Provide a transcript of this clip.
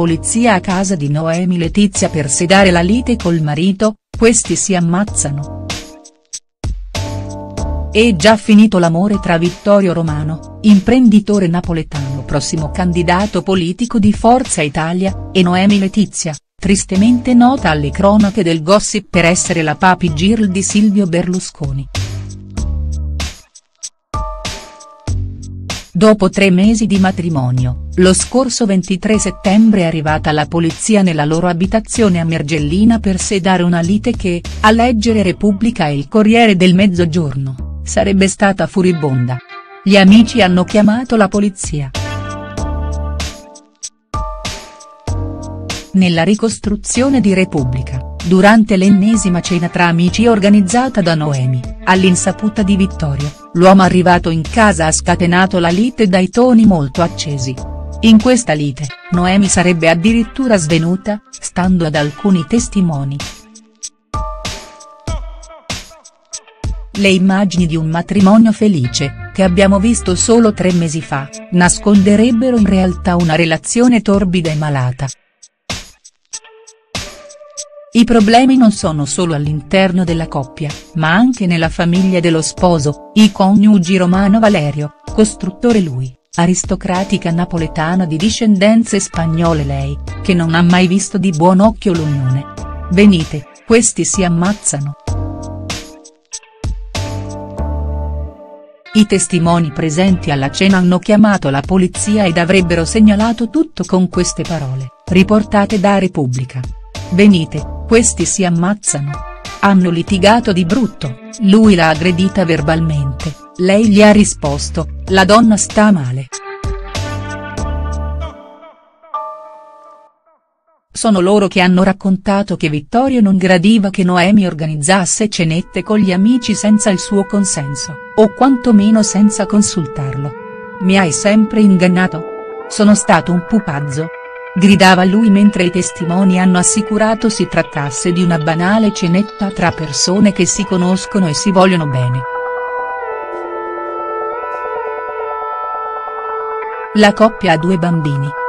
polizia a casa di Noemi Letizia per sedare la lite col marito, questi si ammazzano. È già finito l'amore tra Vittorio Romano, imprenditore napoletano prossimo candidato politico di Forza Italia, e Noemi Letizia, tristemente nota alle cronache del gossip per essere la papi girl di Silvio Berlusconi. Dopo 3 mesi di matrimonio, lo scorso 23 settembre è arrivata la polizia nella loro abitazione a Mergellina per sedare una lite che, a leggere Repubblica e il Corriere del Mezzogiorno, sarebbe stata furibonda. Gli amici hanno chiamato la polizia. Nella ricostruzione di Repubblica, durante l'ennesima cena tra amici organizzata da Noemi, all'insaputa di Vittorio, l'uomo arrivato in casa ha scatenato la lite dai toni molto accesi. In questa lite, Noemi sarebbe addirittura svenuta, stando ad alcuni testimoni. Le immagini di un matrimonio felice, che abbiamo visto solo 3 mesi fa, nasconderebbero in realtà una relazione torbida e malata. I problemi non sono solo all'interno della coppia, ma anche nella famiglia dello sposo, i coniugi Romano Valerio, costruttore lui, aristocratica napoletana di discendenze spagnole lei, che non ha mai visto di buon occhio l'unione. Venite, questi si ammazzano. I testimoni presenti alla cena hanno chiamato la polizia ed avrebbero segnalato tutto con queste parole, riportate da Repubblica. Venite, questi si ammazzano. Hanno litigato di brutto, lui l'ha aggredita verbalmente, lei gli ha risposto, la donna sta male. Sono loro che hanno raccontato che Vittorio non gradiva che Noemi organizzasse cenette con gli amici senza il suo consenso, o quantomeno senza consultarlo. Mi hai sempre ingannato? Sono stato un pupazzo? Gridava lui mentre i testimoni hanno assicurato si trattasse di una banale cenetta tra persone che si conoscono e si vogliono bene. La coppia ha 2 bambini.